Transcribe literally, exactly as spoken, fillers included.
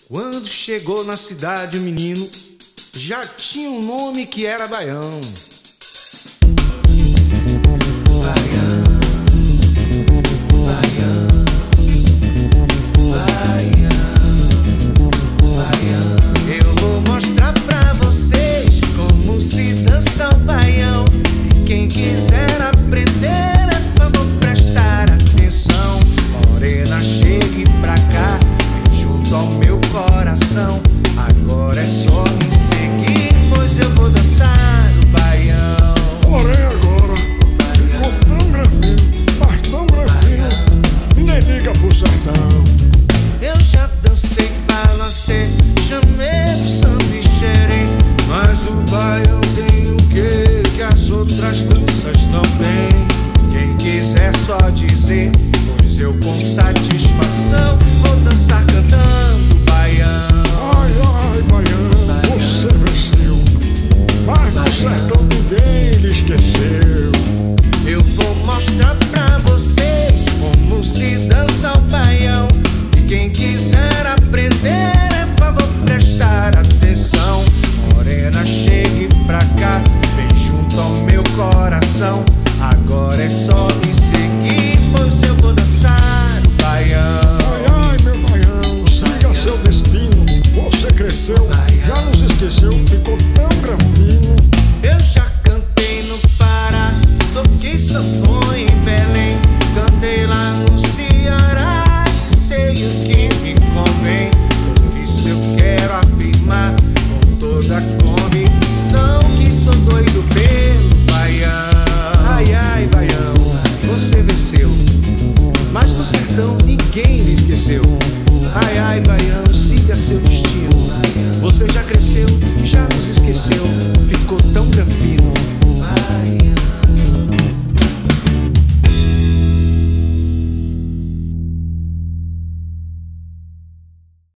Quando chegou na cidade o menino já tinha um nome que era Baião. Baião, Baião, Baião, Baião. Eu vou mostrar pra vocês como se dança o baião. Quem quiser aprender é favor prestar atenção. Morena, chegue pra cá, vem junto ao meu coração. Agora é só me seguir, pois eu vou dançar o baião. Porém agora ficou tão gravinho, mas tão gravinho, nem liga pro sertão. Eu já dancei, balancei, chamei do samba e xerém, mas o baião tem o quê que as outras danças também. Quem quiser só dizer, pois eu com satisfação vou dançar cantando baião. Ai, ai, baião, você venceu, mas no sertão ninguém lhe esqueceu. Eu vou mostrar pra vocês como se dança o baião. E quem quiser aprender é favor prestar atenção. Morena, chegue pra cá, vem junto ao meu coração. Agora é só me seguir, pois eu vou dançar o baião. Ai, ai, meu baião, siga seu destino. Você cresceu, já nos esqueceu, ficou tão gravinho. Eu já cantei no Pará, toquei sanfona em Belém, cantei lá no Ceará e sei o que me convém. Por isso eu quero afirmar com toda a convicção que sou doido pelo baião. Ai, ai, baião, você venceu, mas no sertão ninguém lhe esqueceu. Ai, ai, baião, siga seu